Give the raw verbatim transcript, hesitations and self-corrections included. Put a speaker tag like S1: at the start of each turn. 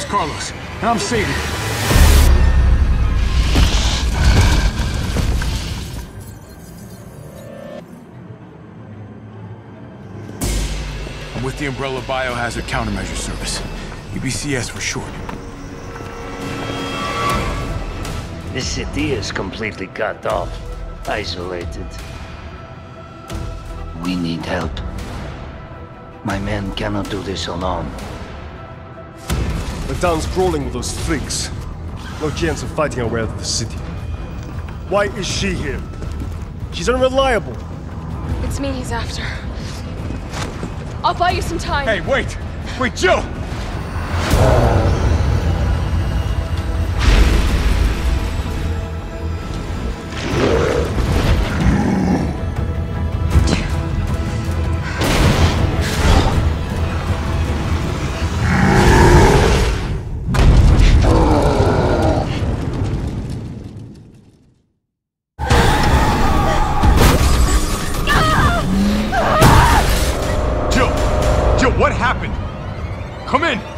S1: is Carlos, and I'm Sadie. I'm with the Umbrella Biohazard Countermeasure Service. U B C S for short.
S2: This city is completely cut off, isolated. We need help. My men cannot do this alone.
S3: The town's crawling with those freaks. No chance of fighting our way out of the city. Why is she here? She's unreliable.
S4: It's me he's after. I'll buy you some time.
S1: Hey, wait! Wait, Jill! What happened? Come in!